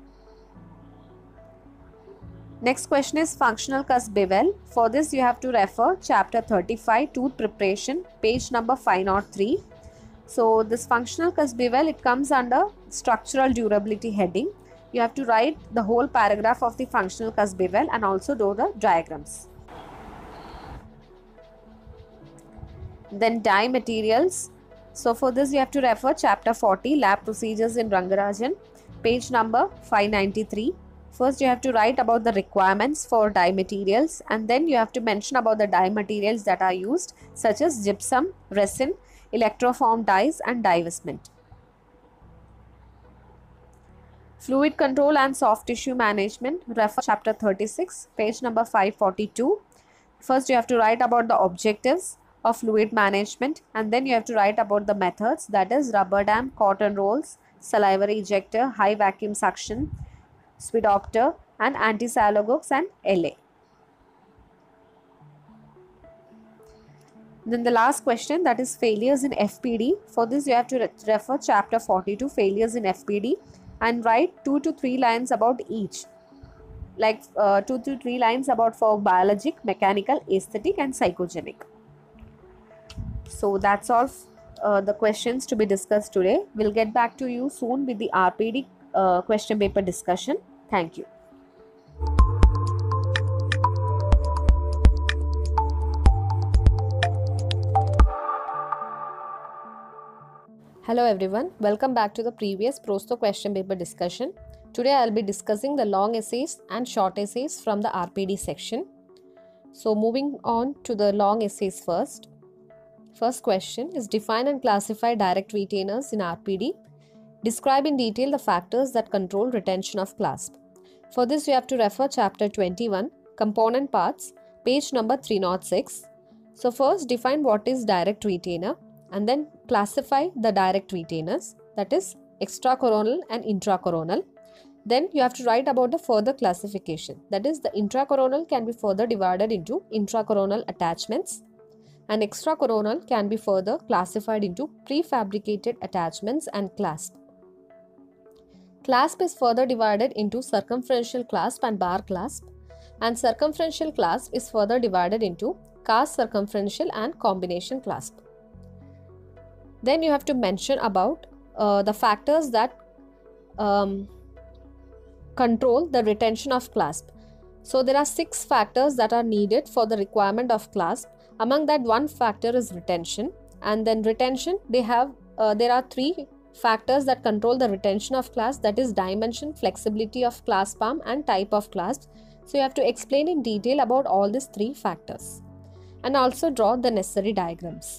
Next question is functional cusp bevel. For this you have to refer chapter thirty-five, tooth preparation, page number five oh three. So this functional cusp bevel, it comes under structural durability heading. You have to write the whole paragraph of the functional cusp bevel and also do the diagrams. Then dye materials. So for this you have to refer chapter forty, lab procedures in Rangarajan, page number five ninety-three. First you have to write about the requirements for dye materials, and then you have to mention about the dye materials that are used, such as gypsum, resin, electroform dyes and divestment. Fluid control and soft tissue management, refer chapter thirty-six, page number five forty-two. First, you have to write about the objectives of fluid management, and then you have to write about the methods, that is rubber dam, cotton rolls, salivary ejector, high vacuum suction, Sweetopter, and anti-Salogox and L A. Then the last question, that is failures in F P D. For this, you have to re refer chapter forty-two, failures in F P D, and write two to three lines about each. Like uh, two to three lines about for biologic, mechanical, aesthetic, and psychogenic. So that's all uh, the questions to be discussed today. We'll get back to you soon with the R P D uh, question paper discussion. Thank you. Hello everyone, welcome back to the previous Prosto question paper discussion. Today I will be discussing the long essays and short essays from the R P D section. So moving on to the long essays first. First question is, define and classify direct retainers in R P D. Describe in detail the factors that control retention of clasp. For this you have to refer chapter twenty-one, component parts, page number three oh six. So first define what is direct retainer and then classify the direct retainers, that is extracoronal and intracoronal. Then you have to write about the further classification, that is the intracoronal can be further divided into intracoronal attachments and extracoronal can be further classified into prefabricated attachments and clasp. Clasp is further divided into circumferential clasp and bar clasp, and circumferential clasp is further divided into cast circumferential and combination clasp. Then you have to mention about uh, the factors that um, control the retention of clasp. So there are six factors that are needed for the requirement of clasp. Among that, one factor is retention, and then retention they have uh, there are three factors that control the retention of clasp, that is dimension, flexibility of clasp arm, and type of clasp. So you have to explain in detail about all these three factors and also draw the necessary diagrams.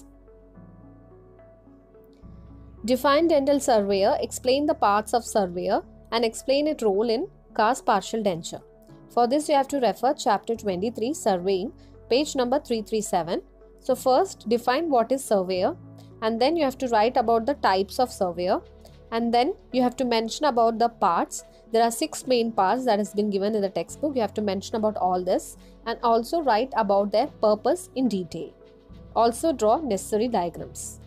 Define dental surveyor, explain the parts of surveyor and explain its role in cast partial denture. For this you have to refer chapter twenty-three, surveying, page number three thirty-seven. So first define what is surveyor, and then you have to write about the types of surveyor, and then you have to mention about the parts. There are six main parts that has been given in the textbook. You have to mention about all this and also write about their purpose in detail. Also draw necessary diagrams.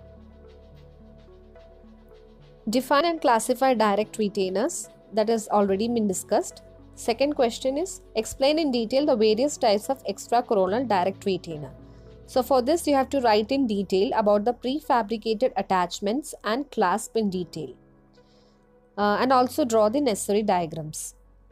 Define and classify direct retainers, that has already been discussed. Second question is, explain in detail the various types of extracoronal direct retainer. So for this you have to write in detail about the prefabricated attachments and clasp in detail uh, and also draw the necessary diagrams.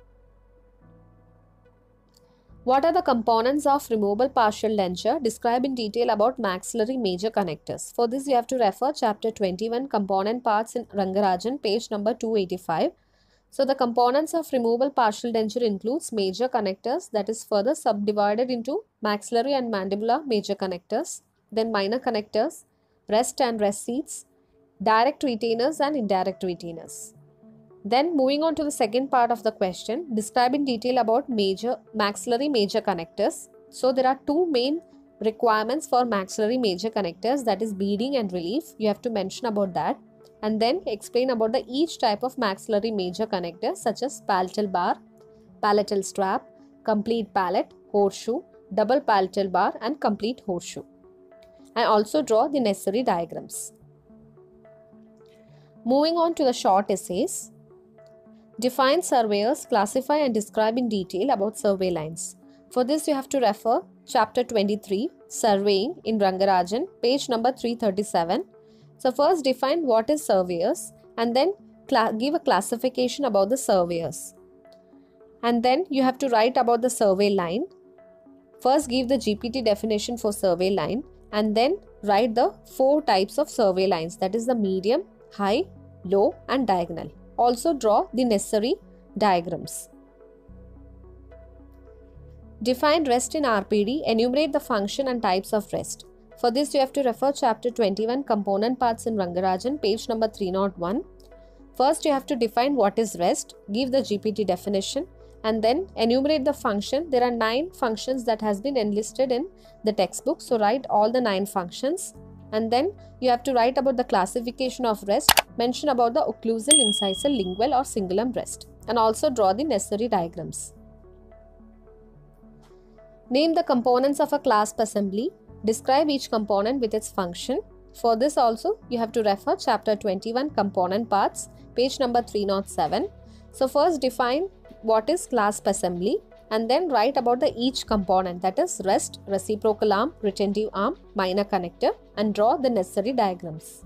What are the components of removable partial denture? Describe in detail about maxillary major connectors. For this you have to refer chapter twenty-one, component parts in Rangarajan, page number two eighty-five. So the components of removable partial denture includes major connectors, that is further subdivided into maxillary and mandibular major connectors, then minor connectors, rest and rest seats, direct retainers and indirect retainers. Then moving on to the second part of the question, describe in detail about major maxillary major connectors. So there are two main requirements for maxillary major connectors, that is beading and relief. You have to mention about that. And then explain about the each type of maxillary major connector, such as palatal bar, palatal strap, complete palate, horseshoe, double palatal bar and complete horseshoe. And also draw the necessary diagrams. Moving on to the short essays. Define surveyors, classify and describe in detail about survey lines. For this you have to refer chapter twenty-three, surveying in Rangarajan, page number three thirty-seven. So first define what is surveyors and then give a classification about the surveyors. And then you have to write about the survey line. First give the G P T definition for survey line and then write the four types of survey lines, that is the medium, high, low and diagonal. Also draw the necessary diagrams. Define rest in R P D, enumerate the function and types of rest. For this you have to refer chapter twenty-one, component parts in Rangarajan, page number three oh one. First, you have to define what is REST, give the G P T definition, and then enumerate the function. There are nine functions that has been enlisted in the textbook. So write all the nine functions, and then you have to write about the classification of REST, mention about the occlusal, incisal, lingual or cingulum REST, and also draw the necessary diagrams. Name the components of a clasp assembly. Describe each component with its function. For this also, you have to refer chapter twenty-one, component parts, page number three oh seven. So first define what is clasp assembly, and then write about the each component, that is REST, reciprocal arm, retentive arm, minor connector, and draw the necessary diagrams.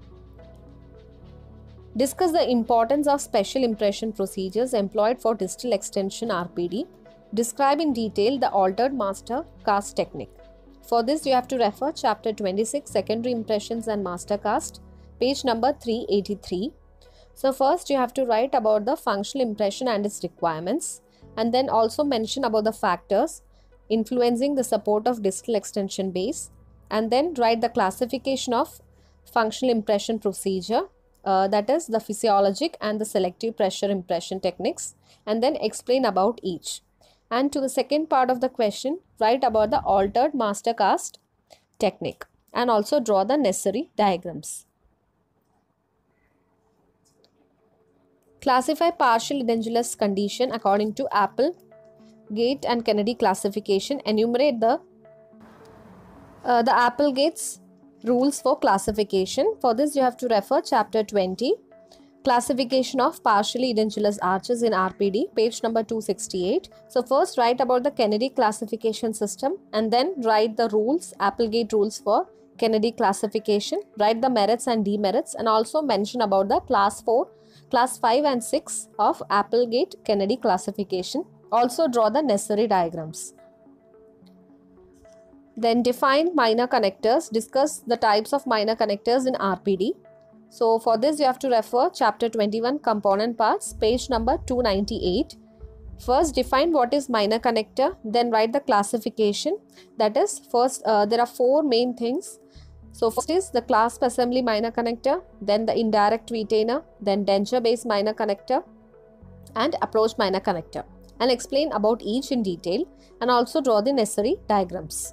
Discuss the importance of special impression procedures employed for distal extension R P D. Describe in detail the altered master cast technique. For this, you have to refer chapter twenty-six, secondary impressions and master cast, page number three eighty-three. So first you have to write about the functional impression and its requirements, and then also mention about the factors influencing the support of distal extension base, and then write the classification of functional impression procedure, uh, that is the physiologic and the selective pressure impression techniques, and then explain about each. And to the second part of the question, write about the altered master cast technique and also draw the necessary diagrams. Classify partial edentulous condition according to Applegate and Kennedy classification. Enumerate the uh, the Applegate's rules for classification. For this, you have to refer chapter twenty, classification of partially edentulous arches in R P D, page number two sixty-eight. So first write about the Kennedy classification system, and then write the rules, Applegate rules for Kennedy classification. Write the merits and demerits, and also mention about the class four, class five and six of Applegate Kennedy classification. Also draw the necessary diagrams. Then define minor connectors. Discuss the types of minor connectors in R P D. So for this, you have to refer chapter twenty-one, component parts, page number two ninety-eight. First define what is minor connector, then write the classification. That is, first uh, there are four main things. So first is the clasp assembly minor connector, then the indirect retainer, then denture based minor connector, and approach minor connector, and explain about each in detail, and also draw the necessary diagrams.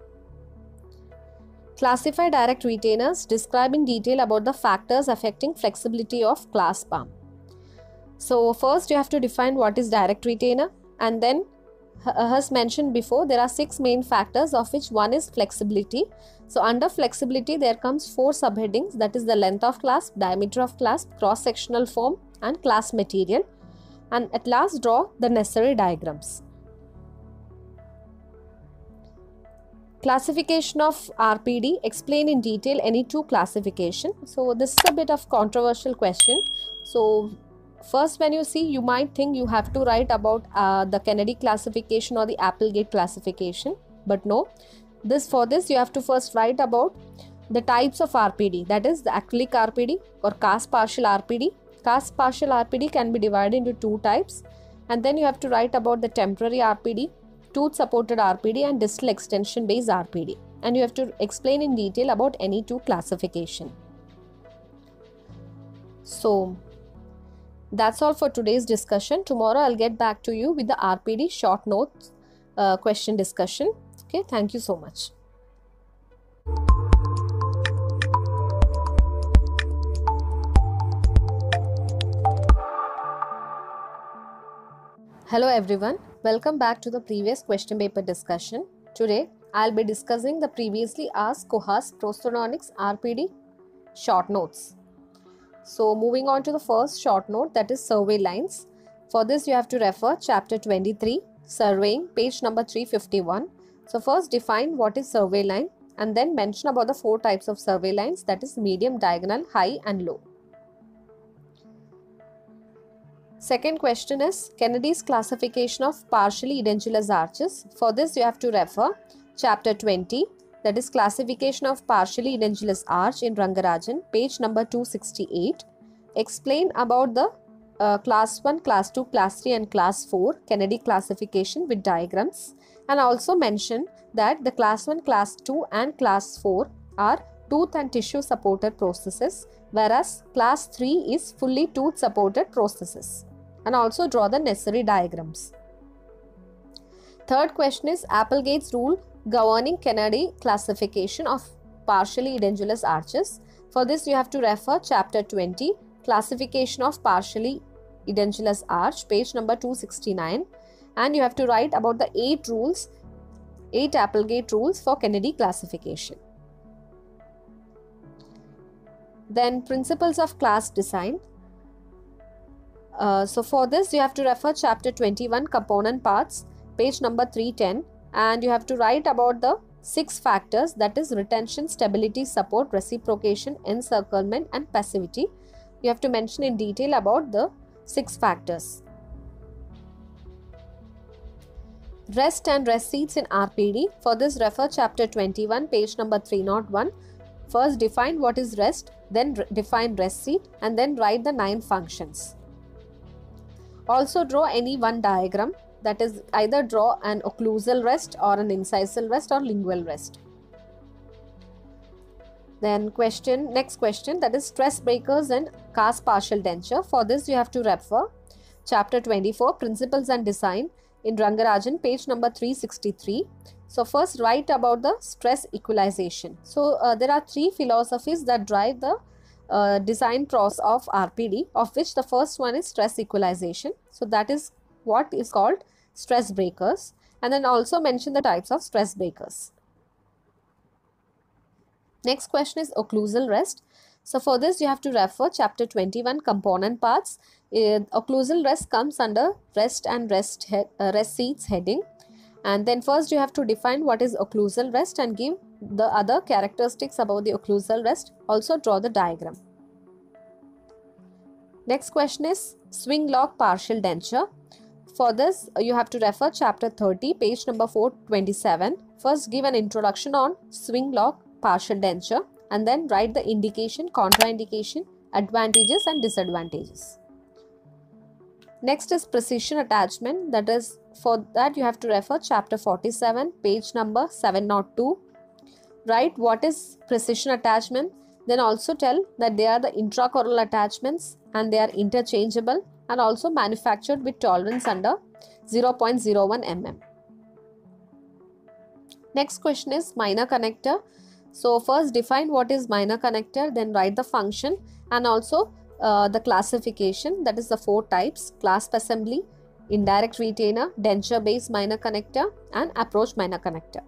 Classify direct retainers. Describe in detail about the factors affecting flexibility of clasp arm. So first you have to define what is direct retainer, and then as mentioned before, there are six main factors, of which one is flexibility. So under flexibility there comes four subheadings, that is the length of clasp, diameter of clasp, cross sectional form, and clasp material. And at last draw the necessary diagrams. Classification of R P D. Explain in detail any two classification. So this is a bit of controversial question. So first, when you see, you might think you have to write about uh, the Kennedy classification or the Applegate classification, but no. This for this you have to first write about the types of R P D, that is the acrylic R P D or cast partial R P D. Cast partial R P D can be divided into two types, and then you have to write about the temporary R P D, tooth supported R P D, and distal extension based R P D, and you have to explain in detail about any two classification. So that's all for today's discussion. Tomorrow I'll get back to you with the R P D short notes uh, question discussion. Okay, thank you so much. Hello everyone, welcome back to the previous question paper discussion. Today I'll be discussing the previously asked Koha's prosthodontics R P D short notes. So moving on to the first short note, that is survey lines. For this you have to refer chapter twenty-three, surveying, page number three fifty-one. So first define what is survey line, and then mention about the four types of survey lines, that is medium, diagonal, high and low. Second question is Kennedy's classification of partially edentulous arches. For this you have to refer chapter twenty, that is classification of partially edentulous arch in Rangarajan, page number two sixty-eight. Explain about the uh, class one, class two, class three and class four Kennedy classification with diagrams, and also mention that the class one, class two and class four are tooth and tissue supported prosthesis, whereas class three is fully tooth supported prosthesis. And also draw the necessary diagrams. Third question is Applegate's rule governing Kennedy classification of partially edentulous arches. For this you have to refer chapter twenty, classification of partially edentulous arch, page number two sixty-nine, and you have to write about the eight rules, eight Applegate rules for Kennedy classification. Then principles of class design. Uh, so for this you have to refer chapter twenty-one, component parts, page number three ten, and you have to write about the six factors, that is retention, stability, support, reciprocation, encirclement and passivity. You have to mention in detail about the six factors. Rest and rest seats in R P D. For this refer chapter twenty-one, page number three oh one. First define what is rest, then define rest seat, and then write the nine functions. Also draw any one diagram, that is either draw an occlusal rest or an incisal rest or lingual rest. Then question, next question, that is stress breakers and cast partial denture. For this you have to refer chapter twenty-four, principles and design in Rangarajan, page number three sixty-three. So first write about the stress equalization. So uh, there are three philosophies that drive the uh, design process of R P D, of which the first one is stress equalization. So that is what is called stress breakers, and then also mention the types of stress breakers. Next question is occlusal rest. So for this you have to refer chapter twenty-one, component parts. Uh, occlusal rest comes under rest and rest, he uh, rest seats heading. And then first you have to define what is occlusal rest and give the other characteristics about the occlusal rest. Also draw the diagram. Next question is swing lock partial denture. For this you have to refer chapter thirty, page number four twenty-seven. First give an introduction on swing lock partial denture and then write the indication, contraindication, advantages and disadvantages. Next is precision attachment, that is for that you have to refer chapter forty-seven, page number seven oh two. Write what is precision attachment, then also tell that they are the intracoral attachments and they are interchangeable and also manufactured with tolerance under zero point zero one millimeters. Next question is minor connector. So first define what is minor connector, then write the function and also uh, the classification, that is the four types: clasp assembly, indirect retainer, denture based minor connector and approach minor connector.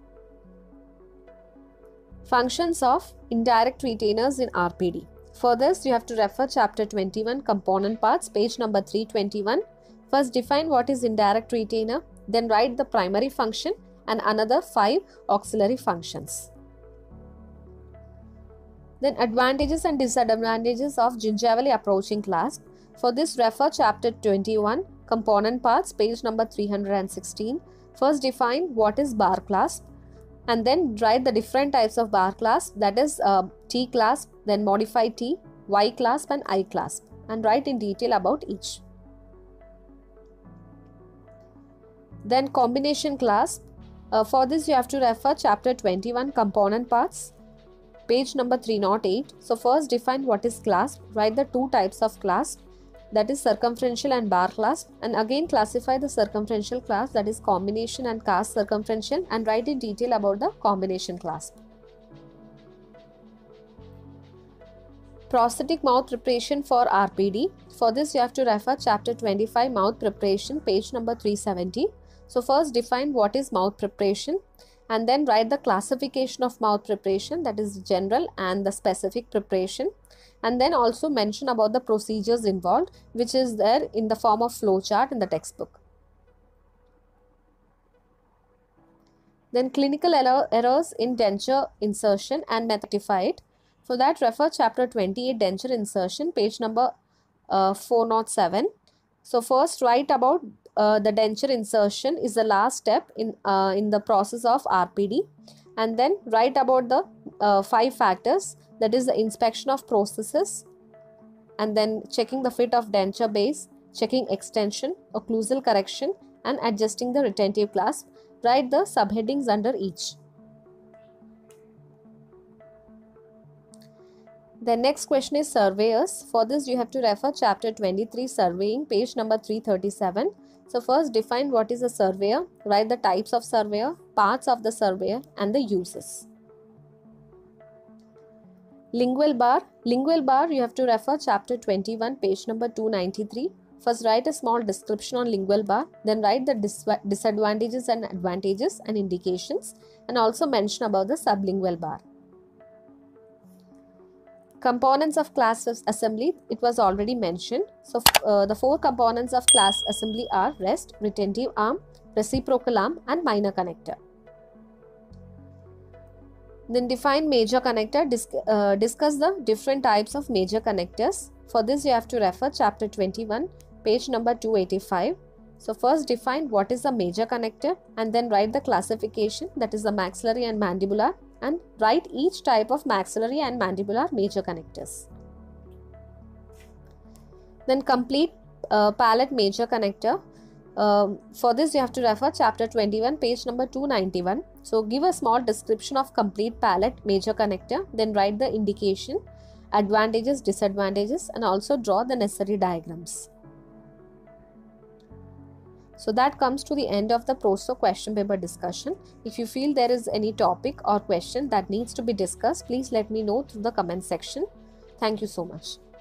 Functions of indirect retainers in R P D. For this you have to refer chapter twenty-one, component parts, page number three twenty-one. First define what is indirect retainer, then write the primary function and another five auxiliary functions. Then advantages and disadvantages of gingival approaching clasp. For this refer chapter twenty-one, component parts, page number three hundred sixteen. First define what is bar clasp and then write the different types of bar clasp, that is uh, T clasp, then modified T, Y clasp and I clasp, and write in detail about each. Then combination clasp. Uh, for this you have to refer chapter twenty-one, component parts, page number three oh eight. So first define what is clasp, write the two types of clasp, that is circumferential and bar clasp, and again classify the circumferential clasp, that is combination and cast circumferential, and write in detail about the combination clasp. Prosthetic mouth preparation for R P D. For this you have to refer chapter twenty-five, mouth preparation, page number three seventy. So first define what is mouth preparation and then write the classification of mouth preparation, that is general and the specific preparation, and then also mention about the procedures involved, which is there in the form of flow chart in the textbook. Then clinical error, errors in denture insertion and rectify it. For that refer chapter twenty-eight, denture insertion, page number uh, four oh seven. So first write about uh, the denture insertion is the last step in, uh, in the process of R P D, and then write about the uh, five factors, that is the inspection of prosthesis and then checking the fit of denture base, checking extension, occlusal correction and adjusting the retentive clasp. Write the subheadings under each. The next question is surveyors. For this you have to refer chapter twenty-three surveying, page number three thirty-seven. So first define what is a surveyor, write the types of surveyor, parts of the surveyor and the uses. Lingual bar. Lingual bar you have to refer chapter twenty-one, page number two ninety-three. First write a small description on lingual bar, then write the dis disadvantages and advantages and indications, and also mention about the sublingual bar. Components of class assembly, it was already mentioned. So uh, the four components of class assembly are rest, retentive arm, reciprocal arm and minor connector. Then define major connector, Dis uh, discuss the different types of major connectors. For this you have to refer chapter twenty-one, page number two eighty-five. So first define what is a major connector and then write the classification, that is the maxillary and mandibular, and write each type of maxillary and mandibular major connectors. Then complete uh, palate major connector. Um, for this you have to refer chapter twenty-one, page number two ninety-one. So give a small description of complete palate major connector, then write the indication, advantages, disadvantages and also draw the necessary diagrams. So that comes to the end of the Proso question paper discussion. If you feel there is any topic or question that needs to be discussed, please let me know through the comment section. Thank you so much.